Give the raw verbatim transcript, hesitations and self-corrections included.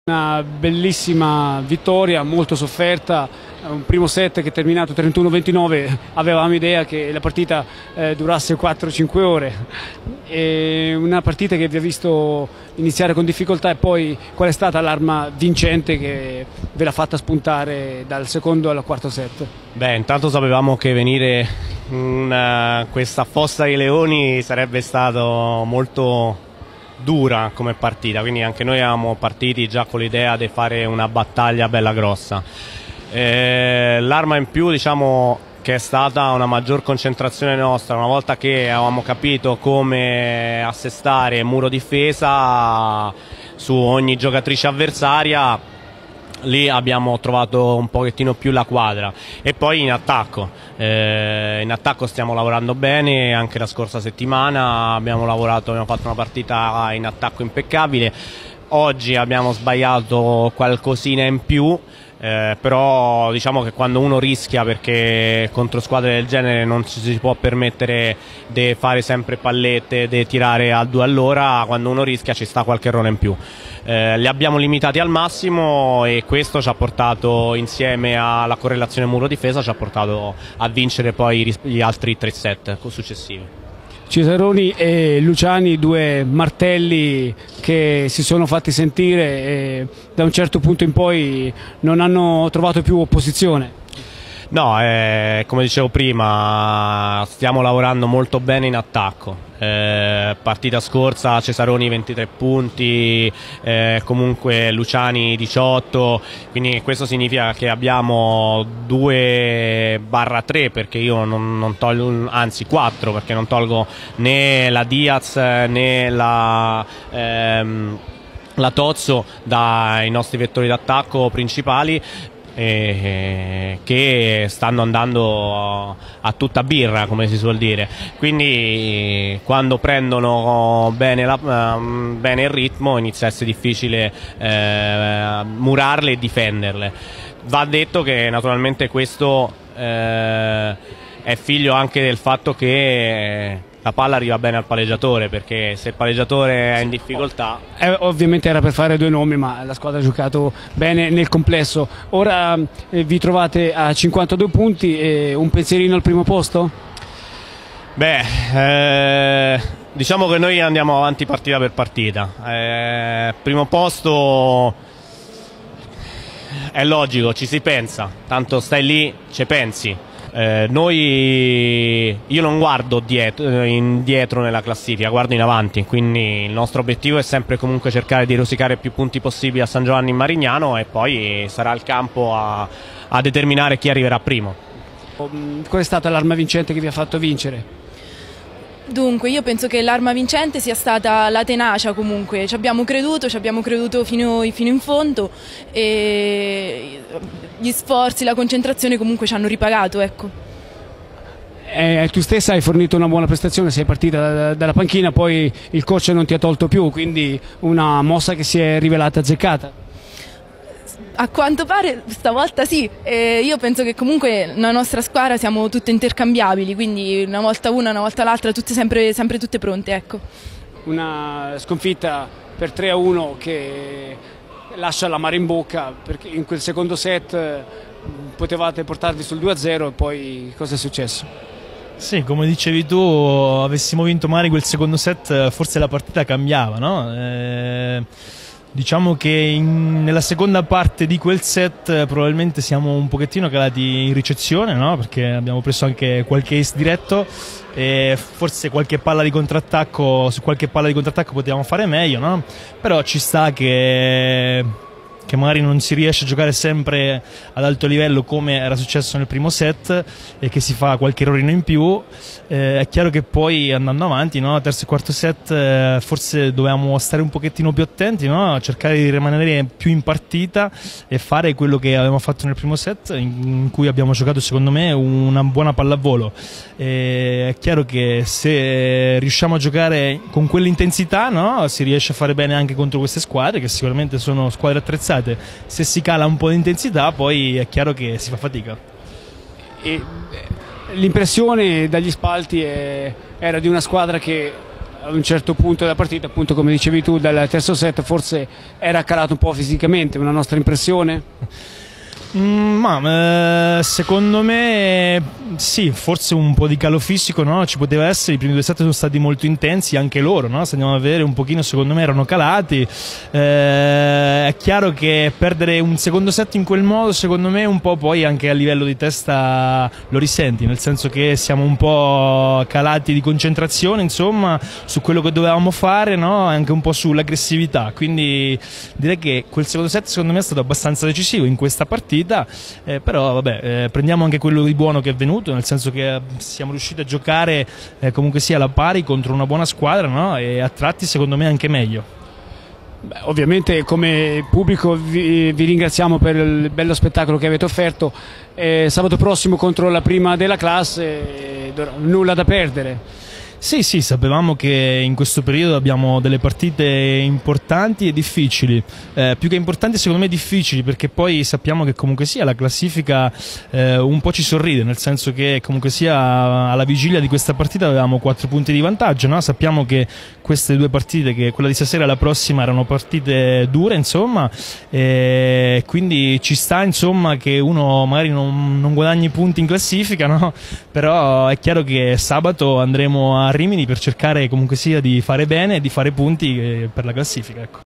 Una bellissima vittoria, molto sofferta, un primo set che è terminato trentuno a ventinove, avevamo idea che la partita eh, durasse quattro cinque ore, e una partita che vi ha visto iniziare con difficoltà, e poi qual è stata l'arma vincente che ve l'ha fatta spuntare dal secondo al quarto set? Beh, intanto sapevamo che venire in questa fossa ai leoni sarebbe stato molto dura come partita, quindi anche noi eravamo partiti già con l'idea di fare una battaglia bella grossa. Eh, l'arma in più, diciamo, che è stata una maggior concentrazione nostra, una volta che avevamo capito come assestare muro difesa su ogni giocatrice avversaria, lì abbiamo trovato un pochettino più la quadra. E poi in attacco, eh, in attacco stiamo lavorando bene, anche la scorsa settimana abbiamo lavorato, abbiamo fatto una partita in attacco impeccabile. Oggi abbiamo sbagliato qualcosina in più, eh, però diciamo che quando uno rischia, perché contro squadre del genere non ci si può permettere di fare sempre pallette, di tirare a due all'ora, quando uno rischia ci sta qualche errore in più. Eh, li abbiamo limitati al massimo, e questo ci ha portato, insieme alla correlazione muro-difesa, ci ha portato a vincere poi gli altri tre set successivi. Cesaroni e Luciani, due martelli che si sono fatti sentire e da un certo punto in poi non hanno trovato più opposizione. No, eh, come dicevo prima, stiamo lavorando molto bene in attacco. Eh, partita scorsa Cesaroni ventitré punti, eh, comunque Luciani diciotto, quindi questo significa che abbiamo due barra tre, perché io non, non tolgo, anzi quattro, perché non tolgo né la Diaz né la... Ehm, la Tozzo dai nostri vettori d'attacco principali, Eh, che stanno andando a tutta birra, come si suol dire. Quindi quando prendono bene, la, bene il ritmo inizia a essere difficile eh, murarle e difenderle. Va detto che naturalmente questo eh, è figlio anche del fatto che la palla arriva bene al palleggiatore, perché se il palleggiatore è in difficoltà... Eh, ovviamente era per fare due nomi, ma la squadra ha giocato bene nel complesso. Ora eh, vi trovate a cinquantadue punti, e un pensierino al primo posto? Beh, eh, diciamo che noi andiamo avanti partita per partita. Eh, primo posto è logico, ci si pensa, tanto stai lì, ci pensi. Eh, noi, io non guardo dietro, indietro nella classifica, guardo in avanti, quindi il nostro obiettivo è sempre comunque cercare di rosicare più punti possibili a San Giovanni in Marignano, e poi sarà il campo a, a determinare chi arriverà primo. Qual è stata l'arma vincente che vi ha fatto vincere? Dunque, io penso che l'arma vincente sia stata la tenacia. Comunque ci abbiamo creduto, ci abbiamo creduto fino, fino in fondo, e gli sforzi, la concentrazione comunque ci hanno ripagato, ecco. Eh, tu stessa hai fornito una buona prestazione, sei partita da, dalla panchina, poi il coach non ti ha tolto più, quindi una mossa che si è rivelata azzeccata. A quanto pare stavolta sì, e io penso che comunque nella nostra squadra siamo tutte intercambiabili, quindi una volta una, una volta l'altra, tutte sempre, sempre tutte pronte, ecco. Una sconfitta per tre a uno che lascia l'amaro in bocca, perché in quel secondo set potevate portarvi sul due a zero, e poi cosa è successo? Sì, come dicevi tu, avessimo vinto magari quel secondo set, forse la partita cambiava, no? Eh... Diciamo che in, nella seconda parte di quel set probabilmente siamo un pochettino calati in ricezione, no? Perché abbiamo preso anche qualche ace diretto, e forse qualche palla di contrattacco, su qualche palla di contrattacco potevamo fare meglio, no? Però ci sta che, che magari non si riesce a giocare sempre ad alto livello come era successo nel primo set, e che si fa qualche errorino in più. Eh, è chiaro che poi andando avanti, no, terzo e quarto set, eh, forse dovevamo stare un pochettino più attenti, no? Cercare di rimanere più in partita e fare quello che avevamo fatto nel primo set, in, in cui abbiamo giocato secondo me una buona pallavolo. Eh, è chiaro che se riusciamo a giocare con quell'intensità, no, si riesce a fare bene anche contro queste squadre, che sicuramente sono squadre attrezzate. Se si cala un po' di intensità, poi è chiaro che si fa fatica. E l'impressione dagli spalti è, era di una squadra che a un certo punto della partita, appunto come dicevi tu, dal terzo set forse era calato un po' fisicamente, una nostra impressione? Mm, ma eh, secondo me sì, forse un po' di calo fisico, no? Ci poteva essere. I primi due set sono stati molto intensi, anche loro, no? Se andiamo a vedere un pochino, secondo me erano calati. Eh, è chiaro che perdere un secondo set in quel modo, secondo me un po' poi anche a livello di testa lo risenti, nel senso che siamo un po' calati di concentrazione, insomma, su quello che dovevamo fare, no? Anche un po' sull'aggressività, quindi direi che quel secondo set secondo me è stato abbastanza decisivo in questa partita. Eh, però vabbè, eh, prendiamo anche quello di buono che è venuto, nel senso che siamo riusciti a giocare eh, comunque sia alla pari contro una buona squadra, no? E a tratti secondo me anche meglio. Beh, ovviamente come pubblico vi, vi ringraziamo per il bello spettacolo che avete offerto. Eh, sabato prossimo contro la prima della classe, eh, nulla da perdere. Sì, sì, sapevamo che in questo periodo abbiamo delle partite importanti e difficili, eh, più che importanti secondo me difficili, perché poi sappiamo che comunque sia la classifica eh, un po' ci sorride, nel senso che comunque sia alla vigilia di questa partita avevamo quattro punti di vantaggio, no? Sappiamo che queste due partite, che quella di stasera e la prossima, erano partite dure, insomma, e quindi ci sta, insomma, che uno magari non, non guadagni punti in classifica, no? Però è chiaro che sabato andremo a Rimini per cercare comunque sia di fare bene e di fare punti per la classifica, ecco.